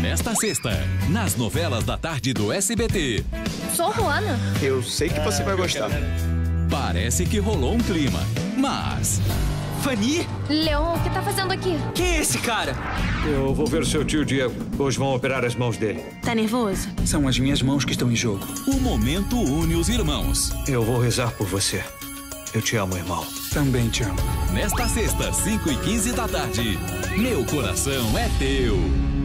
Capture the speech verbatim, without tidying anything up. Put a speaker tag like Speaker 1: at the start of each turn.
Speaker 1: Nesta sexta, nas novelas da tarde do S B T.
Speaker 2: Sou Juana.
Speaker 3: Eu sei que você vai gostar.
Speaker 1: Parece que rolou um clima, mas...
Speaker 4: Fanny?
Speaker 2: Leon, o que tá fazendo aqui?
Speaker 4: Quem é esse cara?
Speaker 5: Eu vou ver seu tio Diego. Hoje vão operar as mãos dele.
Speaker 2: Tá nervoso?
Speaker 6: São as minhas mãos que estão em jogo.
Speaker 1: O momento une os irmãos.
Speaker 5: Eu vou rezar por você. Eu te amo, irmão.
Speaker 6: Também te amo.
Speaker 1: Nesta sexta, cinco e quinze da tarde. Meu coração é teu.